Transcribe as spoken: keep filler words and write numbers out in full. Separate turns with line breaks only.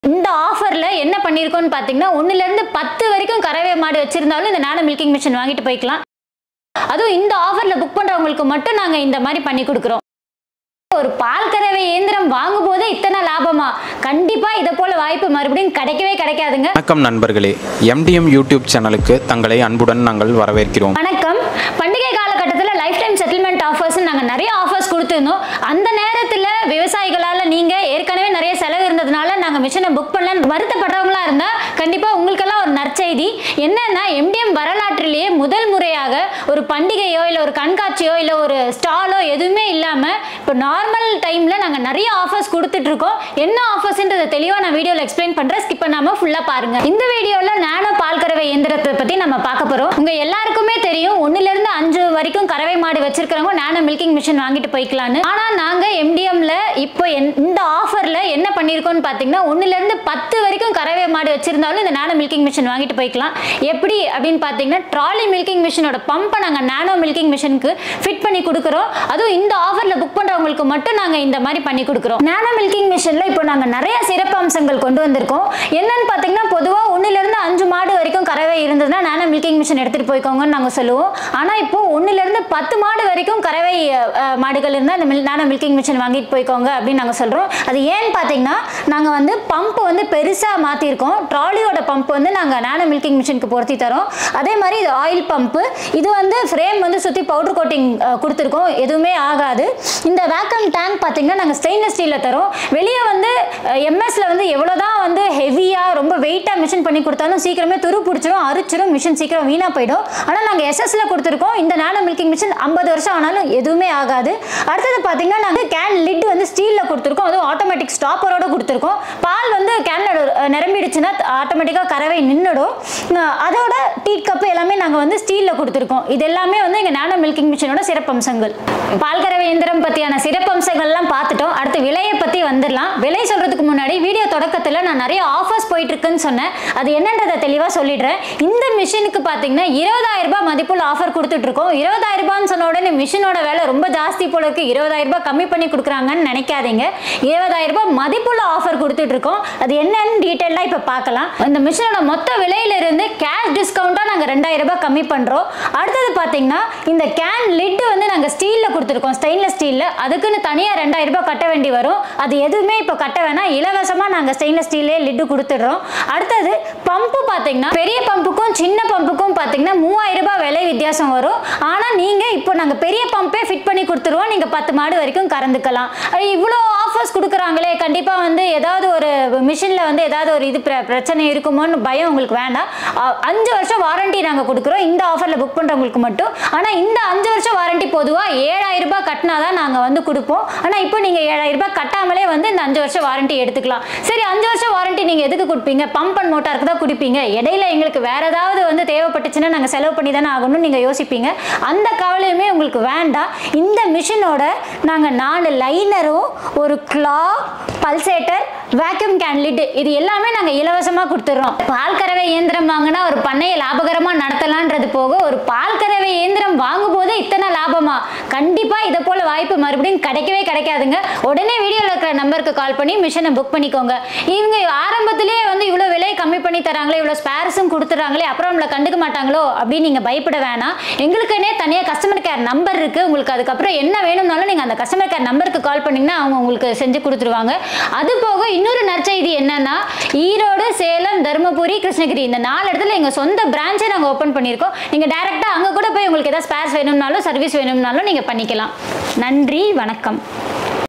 இந்த ஆஃபர்ல என்ன பண்ணிருக்கோம்னு பாத்தீங்கன்னா ஒண்ணுல இருந்து பத்து வரைக்கும் கறவை மாடு வச்சிருந்தாலும் இந்த நானோ மில்கிங் மிஷின் வாங்கிட்டு போய்க்கலாம். அதுவும் இந்த ஆஃபர்ல புக் பண்றவங்களுக்கு மட்டும் நாங்க இந்த மாதிரி பண்ணி கொடுக்கிறோம். ஒரு பால் கறவை இயந்திரம் வாங்கும் போதே இத்தனை லாபமா? கண்டிப்பா இதை போல வாய்ப்பு மறுபடியும் கிடைக்கவே கிடைக்காதுங்க.
வணக்கம் நண்பர்களே, எம்டிஎம் யூடியூப் சேனலுக்கு தங்களை அன்புடன் நாங்கள் வரவேற்கிறோம்.
வணக்கம். பண்டிகை காலகட்டத்தில் லைஃப் டைம் செட்டில்மெண்ட் ஆஃபர்ஸ் நாங்கள் நிறைய ஆஃபர்ஸ் கொடுத்துருந்தோம். அந்த நேரத்தில் விவசாயிகளால் நீங்கள் ஏற்கனவே நிறைய செலவு இருந்ததுனால நாங்கள் மிஷினை புக் பண்ணலன்னு வருத்தப்படுறவங்களா இருந்தால் கண்டிப்பாக உங்களுக்கெல்லாம் ஒரு நற்செய்தி என்னன்னா, எம்டிஎம் வரலாற்றிலேயே முதல் முறையாக ஒரு பண்டிகையோ இல்லை ஒரு கண்காட்சியோ இல்லை ஒரு ஸ்டாலோ எதுவுமே இல்லாமல் இப்போ நார்மல் டைமில் நாங்கள் நிறைய ஆஃபர்ஸ் கொடுத்துட்டு இருக்கோம். என்ன ஆஃபர்ஸ்ன்றதை தெளிவாக நான் வீடியோவில் எக்ஸ்பிளைன் பண்ணுறேன். ஸ்கிப் பண்ணாமல் ஃபுல்லாக பாருங்க. இந்த வீடியோவில் நானோ பால் கறவை இயந்திரத்தை பற்றி நம்ம பார்க்க போகிறோம். உங்கள் எல்லாருக்குமே தெரியும், ஒன்னுலேருந்து அஞ்சு வரைக்கும் கறவை மாடு வச்சிருக்கிறவங்க நானோ மில்கிங் மிஷின் வாங்கிட்டு போய்க்கலான்னு. ஆனால் நாங்கள் எம்டிஎம்ல இப்போ இந்த ஆஃபரில் என்ன பண்ணியிருக்கோம்னு பார்த்தீங்கன்னா ஒன்னுலேருந்து பத்து வரைக்கும் கறவை மாடு வச்சிருந்தாலும் இந்த நானோ மில்கிங் மிஷின் வாங்கிட்டு போய்க்கலாம். எப்படி அப்படின்னு பார்த்தீங்கன்னா, ட்ராலி மில்கிங் மிஷினோட பம்பை நாங்கள் நானோ மில்கிங் மிஷினுக்கு ஃபிட் பண்ணி கொடுக்குறோம். அதுவும் இந்த ஆஃபரில் புக் பண்ணுறவங்களுக்கு மட்டும் நாங்கள் இந்த மாதிரி பண்ணி கொடுக்குறோம். நானோ மில்கிங் மிஷினில் இப்போ நாங்கள் நிறைய சிறப்பு அம்சங்கள் கொண்டு வந்திருக்கோம். என்னன்னு பார்த்தீங்கன்னா, பொதுவாக ஒன்னுலேருந்து அஞ்சு மாடு வரைக்கும் கறவை இருந்ததுன்னா நானோ மில்கிங் மிஷின் எடுத்துகிட்டு போய்க்கோங்கன்னு நாங்கள் சொல்லுவோம். ஆனால் இப்போ ஒன்னுலேருந்து பத்து மாடு வரைக்கும் கறவை மாடுகள் இருந்தால் இந்த மில் நானோ மில்கிங் மிஷின் வாங்கிட்டு போய்க்கோங்க அப்படின்னு நாங்கள் சொல்கிறோம். அது ஏன்னு பார்த்தீங்கன்னா, நாங்கள் வந்து பம்ப் வந்து பெருசாக மாற்றிருக்கோம். ட்ராலியோட பம்ப் வந்து நாங்கள் நானோ மில்கிங் மிஷினுக்கு பொருத்தி தரோம். அதே மாதிரி இது ஆயில் பம்ப்பு. இது வந்து ஃப்ரேம் வந்து சுற்றி பவுடர் கோட்டிங் கொடுத்துருக்கோம், எதுவுமே ஆகாது. இந்த வேக்கம் டேங்க் பார்த்தீங்கன்னா நாங்கள் ஸ்டெயின்லெஸ் ஸ்டீலில் தரோம். வெளியே வந்து எம்எஸ்ல வந்து எவ்வளோதான் வந்து ஹெவியாக ரொம்ப வெயிட்டாக மிஷின் பண்ணி கொடுத்தாலும் சீக்கிரமே துரு பிடிச்சிரும், அரிச்சிரும், மிஷின் சீக்கிரம் வீணாக போயிடும். ஆனால் நாங்கள் எஸ்எஸ்ல கொடுத்துருக்கோம். இந்த நானோ மில்கிங் மிஷின் ஐம்பது வருஷம் ஆனாலும் எதுவுமே ஆகாது. அடுத்தது பார்த்தீங்கன்னா, நாங்கள் கேன் லிட் வந்து ஸ்டீலில் கொடுத்துருக்கோம். அதுவும் ஆட்டோமேட்டிக் ஸ்டாப்பரோட கொடுத்துருக்கோம். பால் வந்து கேனில் நிரம்பிடுச்சுன்னா ஆட்டோமேட்டிக்காக கறவை நின்றுடும். அதோட டீட் கப்பு எல்லாமே நாங்கள் வந்து ஸ்டீலில் கொடுத்துருக்கோம். இது எல்லாமே வந்து எங்கள் நானோ மில்கிங் மிஷினோட சிறப்பம்சங்கள். பால் கறவை இயந்திரம் பற்றியான சிறப்பம்சங்கள்லாம் பார்த்துட்டோம். அடுத்து விலையை பற்றி வந்துடலாம். விலை சொல்கிறதுக்கு முன்னாடி வீடியோ தொடக்கத்தில் நான் நிறைய ஆஃபர்ஸ் போயிட்டு இருக்குன்னு சொன்னேன். அது என்னன்றதை தெளிவாக சொல்லிடுறேன். இந்த மிஷினுக்கு பார்த்தீங்கன்னா இருபதாயிரம் ரூபாய் மதிப்புள்ள ஆஃபர் கொடுத்துட்டு இருக்கோம். இருபதாயிரம் ரூபான்னு சொன்ன உடனே மிஷினோட விலை ரொம்ப ஜாஸ்தி போல இருக்கு, இருபதாயிரம் ரூபாய் கம்மி பண்ணி கொடுக்குறாங்கன்னு நினைக்காதீங்க. இருபதாயிரம் ரூபாய் மதிப்புள்ள ஆஃபர் கொடுத்துட்டு இருக்கோம். அது என்னன்னு டீட்டெயிலாக இப்போ பார்க்கலாம். இந்த மிஷினோட மொத்த விலையிலிருந்து கேஷ் டிஸ்கவுண்ட்டாக நாங்கள் ரெண்டாயிரம் ரூபாய் கம்மி பண்ணுறோம். அடுத்தது பார்த்தீங்கன்னா, இந்த கேன் லிட் வந்து நாங்கள் ஸ்டீலில் கொடுத்துருக்கோம், ஸ்டெயின்லெஸ் ஸ்டீலில். அதுக்குன்னு தனியாக ரெண்டாயிரம் ரூபாய் கட்ட வேண்டி வரும். அது எதுவுமே இப்போ கட்ட வேணாம், இலவசமாக நாங்கள் ஸ்டெயின்லெஸ் ஸ்டீலே லிட்டு கொடுத்துடுறோம். அடுத்தது பம்பு பார்த்தீங்கன்னா, பெரிய பம்புக்கும் சின்ன பம்புக்கும் பார்த்தீங்கன்னா மூவாயிரம் ரூபாய் விலை வித்தியாசம் வரும். ஆனால் நீங்கள் இப்போ நாங்கள் பெரிய பம்பே ஃபிட் பண்ணி கொடுத்துருவோம். நீங்கள் பத்து மாடு வரைக்கும் கறந்துக்கலாம். இவ்வளோ ஆஃபர்ஸ் கொடுக்குறாங்களே, கண்டிப்பாக வந்து ஏதாவது ஒரு மிஷினில் வந்து ஏதாவது ஒரு இது பிரச்சனை இருக்குமோன்னு பயம் உங்களுக்கு வேண்டாம். அஞ்சு வருஷம் வாரண்டி நாங்கள் கொடுக்குறோம் இந்த ஆஃபரில் புக் பண்ணுறவங்களுக்கு மட்டும். ஆனால் இந்த அஞ்சு வருஷம் வாரண்டி பொதுவாக ஏழாயிரம் ரூபாய் கட்டினா தான் நாங்கள் வந்து கொடுப்போம். ஆனால் இப்போ நீங்கள் ஏழாயிரம் ரூபாய் கட்டாமலே வந்து இந்த அஞ்சு வருஷம் வாரண்டி எடுத்துக்கலாம். சரி, அஞ்சு வருஷம் வாரண்டி நீங்கள் எதுக்கு கொடுப்பீங்க? பம்ப் அண்ட் மோட்டாருக்கு தான் கொடுப்பீங்க. இடையில எங்களுக்கு வேற ஏதாவது வந்து தேவைப்பட்டுச்சுன்னா நாங்கள் செலவு பண்ணி தானே ஆகணும்னு நீங்கள் யோசிப்பீங்க. அந்த கவலையுமே உங்களுக்கு வேண்டாம். இந்த மிஷினோட நாங்கள் நாலு லைனரும், ஒரு கிளா, பல்சேட்டர், வேக்யூம் கேன் லிட் இது எல்லாமே நாங்கள் இலவசமாக கொடுத்துட்றோம். பால் கறவை இயந்திரம் வாங்கினா ஒரு பண்ணையை லாபகரமாக நடத்தலான்றது போக, ஒரு பால் கறவை இயந்திரம் வாங்கும் போதே இத்தனை லாபமா? கண்டிப்பாக இதை போல வாய்ப்பு மறுபடியும் கிடைக்கவே கிடைக்காதுங்க. உடனே வீடியோவில் இருக்கிற நம்பருக்கு கால் பண்ணி மிஷினை புக் பண்ணிக்கோங்க. இவங்க ஆரம்பத்திலேயே வந்து இவ்வளோ விலை கம்மி பண்ணி தராங்களே, இவ்வளோ ஸ்பேர்ஸும் கொடுத்துறாங்களே, அப்புறம் நம்மளை கண்டுக்க மாட்டாங்களோ அப்படின்னு நீங்கள் பயப்பட வேணாம். எங்களுக்குன்னே தனியாக கஸ்டமர் கேர் நம்பர் இருக்குது. உங்களுக்கு அதுக்கப்புறம் என்ன வேணும்னாலும் நீங்கள் அந்த கஸ்டமர் கேர் நம்பருக்கு கால் பண்ணிங்கன்னா அவங்க உங்களுக்கு செஞ்சு கொடுத்துருவாங்க. அது போக இன்னொரு நற்செய்தி என்னன்னா, ஈரோடு, சேலம், தருமபுரி, கிருஷ்ணகிரி இந்த நாலு இடத்துல எங்கள் சொந்த பிரான்ச்சை நாங்கள் ஓப்பன் பண்ணியிருக்கோம். நீங்கள் டைரெக்டாக அங்கே கூட போய் உங்களுக்கு ஏதாவது ஸ்பேர்ஸ் வேணும்னாலும் சர்வீஸ் வேணும்னாலும் நீங்கள் பண்ணிக்கலாம். நன்றி, வணக்கம்.